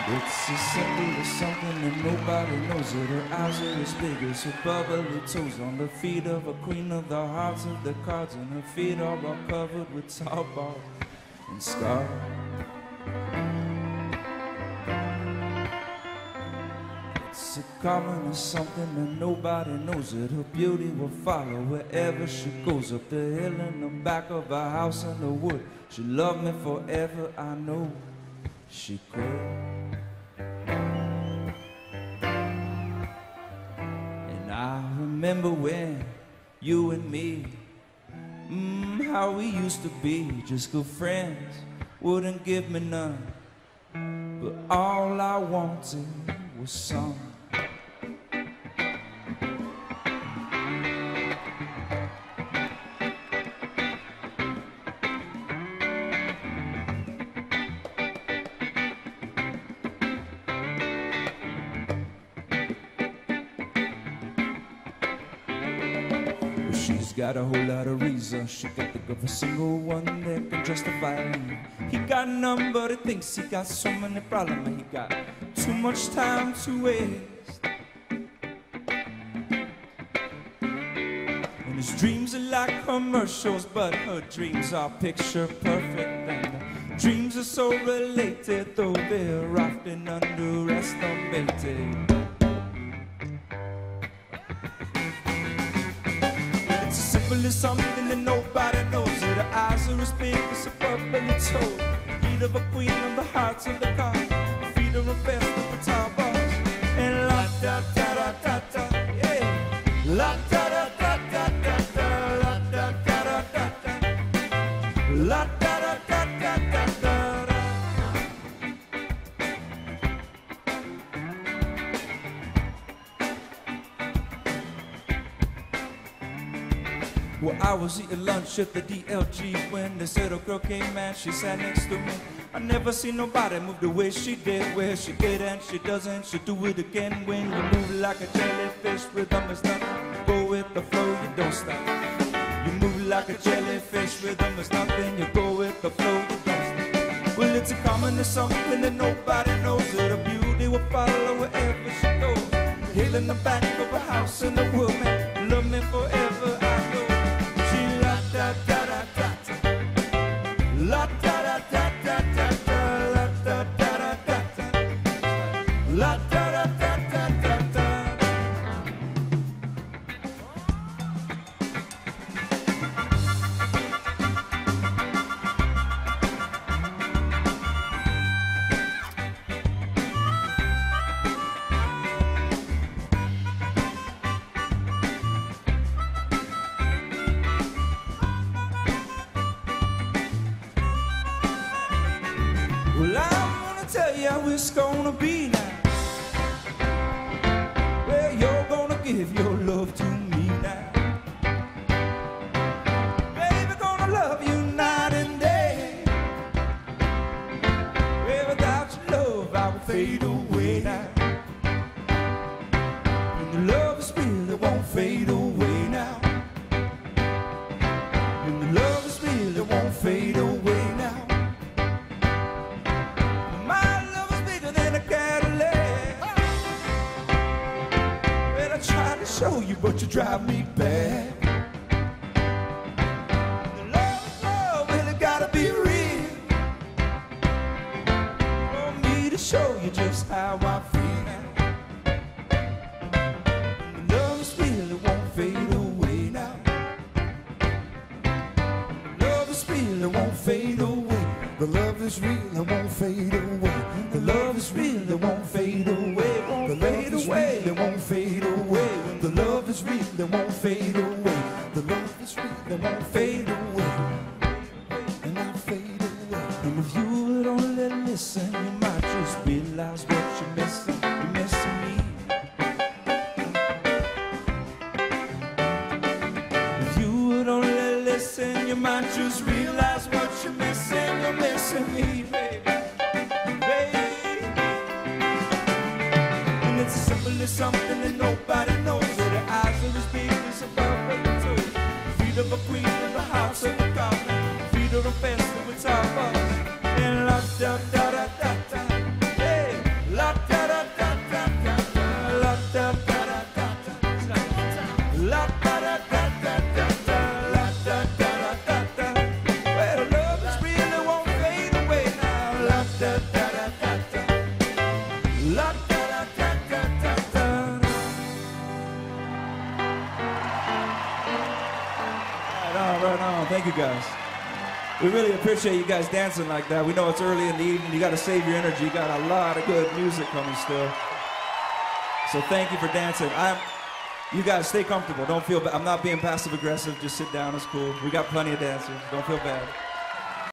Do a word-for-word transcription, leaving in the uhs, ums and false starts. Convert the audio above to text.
It's as simple as something that nobody knows it. Her eyes are as big as her bubbly toes on the feet of a queen of the hearts of the cards, and her feet are all covered with tar balls and scars. It's as common as something that nobody knows it. Her beauty will follow wherever she goes, up the hill in the back of a house in the wood. She'll love me forever, I know she could. And I remember when you and me, mm, how we used to be, just good friends, wouldn't give me none, but all I wanted was some. She's got a whole lot of reasons. She can think of a single one that can justify him. He got none, but he thinks he got so many problems. He got too much time to waste, and his dreams are like commercials, but her dreams are picture perfect. And her dreams are so related, though they're often underestimated. It's something that nobody knows. Her eyes are as big as a bubbly toe. Feet of a queen on the hearts of the car. Feet of a best of the tar balls. And la da da da da da, yeah. La da da da da da da, la da da da da da, la da da da da da da. Well, I was eating lunch at the D L G when this little girl came and she sat next to me. I never seen nobody move the way she did, where she did and she doesn't, she do it again. When you move like a jellyfish, rhythm is nothing. Go with the flow, you don't stop. You move like a jellyfish, rhythm is nothing. You go with the flow, you don't stop. Well, it's a common to something that nobody knows. That her beauty will follow wherever she goes. Hill in the back of a house in the wood, man, love me forever, I know. La da da da da, la da da da da da, la da da da da da, la da da da da da da. Well, I'm gonna tell you how it's gonna be now. Well, you're gonna give your love to me now. Baby, gonna love you night and day. Well, without your love, I will fade away now. When the love is real, it won't fade away now. When the love is real, it won't fade away now. Show you, but you drive me back. The love is love, and it gotta be real. For me to show you just how I feel. The love is real, it won't fade away now. The love is real, it won't fade away. The love is real, it won't fade away. The love is real, it won't fade away. The love is real, it won't fade away. The love is real, it won't fade away. The love is real, it won't fade away. And I'll fade away. And if you would only listen, you might just realize what you're missing. You're missing me. If you would only listen, you might just realize what you're missing. You're missing me, baby. It's as simple as something that nobody knows. So the eyes of his big as a bubbly toe. Feet of a queen in the house of the garden. Feet of a fence with tar balls. And la da da da da da, hey, Thank you, guys. We really appreciate you guys dancing like that. We know it's early in the evening. You got to save your energy. You got a lot of good music coming still. So thank you for dancing. I'm, you guys stay comfortable. Don't feel bad. I'm not being passive aggressive. Just sit down. It's cool. We got plenty of dancers. Don't feel bad.